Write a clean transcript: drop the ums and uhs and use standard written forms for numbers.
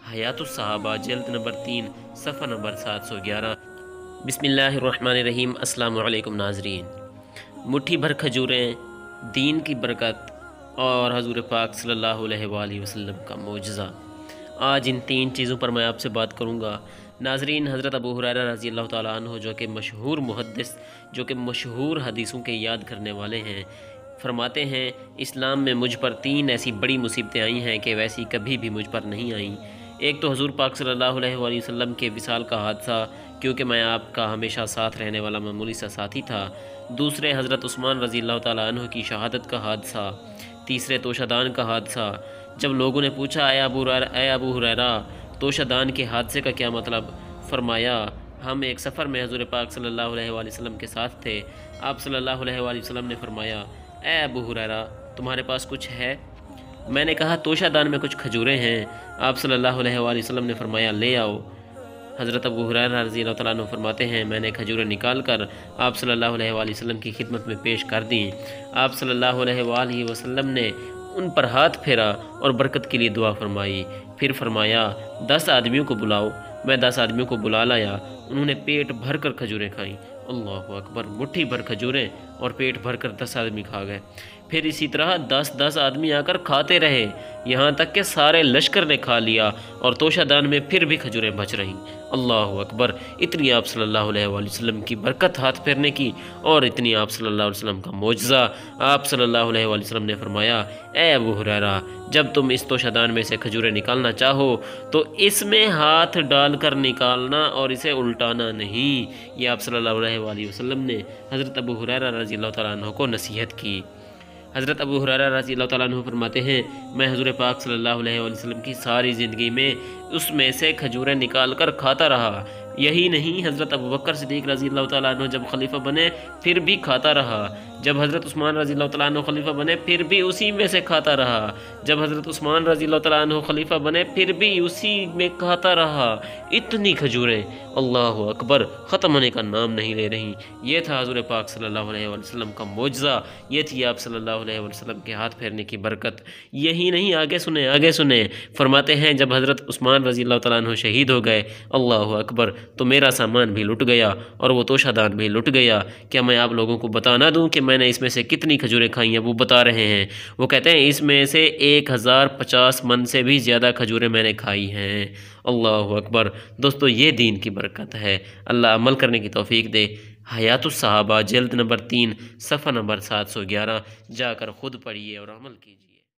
حیات الصحابہ جلد نمبر 3 صفحہ نمبر 711۔ بسم اللہ الرحمن الرحیم۔ السلام علیکم ناظرین۔ مٹھی بھر کھجوریں، دین کی برکت اور حضور پاک صلی اللہ علیہ وآلہ وسلم کا معجزہ۔ آج ان 3 چیزوں پر میں آپ سے بات کروں گا۔ ناظرین، حضرت ابو ہریرہ رضی اللہ تعالیٰ عنہ جو کہ مشہور محدث، جو کہ مشہور حدیثوں کے یاد کرنے والے ہیں، فرماتے ہیں اسلام میں مجھ پر 3 ایسی بڑی مصیبتیں آئی ہیں کہ ویسی کبھی بھی مجھ پر نہیں آئیں۔ ایک تو حضور پاک صلی اللہ علیہ وآلہ وسلم کے وصال کا حادثہ، کیونکہ میں آپ کا ہمیشہ ساتھ رہنے والا معمولی سا ساتھی تھا۔ دوسرے حضرت عثمان رضی اللہ تعالیٰ عنہ کی شہادت کا حادثہ۔ تیسرے توشہ دان کا حادثہ۔ جب لوگوں نے پوچھا اے ابو ہریرہ توشہ دان کے حادثے کا کیا مطلب، فرمایا ہم ایک سفر میں حضور پاک صلی اللہ علیہ وآلہ وسلم کے ساتھ تھے۔ آپ صلی اللہ علیہ وآلہ وسلم نے فرمایا اے ابو ہریرہ تمہارے پاس کچھ ہے؟ میں نے کہا توشہ دان میں کچھ کھجوریں ہیں۔ آپ صلی اللہ علیہ وآلہ وسلم نے فرمایا لے آؤ۔ حضرت ابو ہریرہ رضی اللہ تعالیٰ عنہ فرماتے ہیں میں نے کھجوریں نکال کر آپ صلی اللہ علیہ وآلہ وسلم کی خدمت میں پیش کر دیں۔ آپ صلی اللہ علیہ وآلہ وسلم نے ان پر ہاتھ پھیرا اور برکت کے لیے دعا فرمائی۔ پھر فرمایا 10 آدمیوں کو بلاؤ۔ میں 10 آدمیوں کو بلا لایا۔ انہوں نے پیٹ بھر کر کھجوریں کھائیں۔ اللہ اکبر، مٹھی بھر کھجوریں اور پیٹ بھر کر 10 آدمی کھا گئے۔ پھر اسی طرح 10 آدمی آ کر کھاتے رہے، یہاں تک کہ سارے لشکر نے کھا لیا اور توشہ دان میں پھر بھی کھجوریں بچ رہیں۔ اللہ اکبر، اتنی آپ صلی اللہ علیہ وآلہ وسلم کی برکت ہاتھ پھیرنے کی اور اتنی آپ صلی اللہ علیہ وسلم کا معجزہ۔ آپ صلی اللہ علیہ وآلہ وسلم نے فرمایا اے ابو ہریرہ جب تم اس توشہ دان میں سے کھجوریں نکالنا چاہو تو اس میں ہاتھ ڈال کر نکالنا اور اسے الٹانا نہیں۔ یہ آپ صلی اللہ علیہ وآلہ وسلم نے حضرت ابو ہریرہ رضی اللہ تعالیٰ عنہ کو نصیحت کی۔ حضرت ابو ہریرہ رضی اللہ تعالیٰ عنہ فرماتے ہیں میں حضور پاک صلی اللہ علیہ وآلہ وسلم کی ساری زندگی میں اس میں سے کھجوریں نکال کر کھاتا رہا۔ یہی نہیں، حضرت ابو بکر صدیق رضی اللہ تعالیٰ عنہ جب خلیفہ بنے پھر بھی کھاتا رہا۔ جب حضرت عثمان رضی اللہ تعالیٰ عنہ خلیفہ بنے پھر بھی اسی میں سے کھاتا رہا۔ جب حضرت عثمان رضی اللہ تعالیٰ عنہ خلیفہ بنے پھر بھی اسی میں کھاتا رہا۔ اتنی کھجوریں، اللہ اکبر، ختم ہونے کا نام نہیں لے رہی۔ یہ تھا حضور پاک صلی اللہ علیہ وآلہ وسلم کا معجزہ، یہ تھی آپ صلی اللہ علیہ وآلہ وسلم کے ہاتھ پھیرنے کی برکت۔ یہی نہیں، آگے سنیں، فرماتے ہیں جب حضرت عثمان رضی اللہ تعالیٰ عنہ شہید ہو گئے، اللہ اکبر، تو میرا سامان بھی لٹ گیا اور وہ توشہ دان بھی لٹ گیا۔ کیا میں آپ لوگوں کو بتا نہ دوں کہ میں نے اس میں سے کتنی کھجوریں کھائی ہیں؟ وہ بتا رہے ہیں، وہ کہتے ہیں اس میں سے 1050 من سے بھی زیادہ کھجوریں میں نے کھائی ہیں۔ اللہ اکبر۔ دوستو، یہ دین کی برکت ہے، اللہ عمل کرنے کی توفیق دے۔ حیات الصحابہ جلد نمبر 3 صفحہ نمبر 711 جا کر خود پڑھیے اور عمل کیجیے۔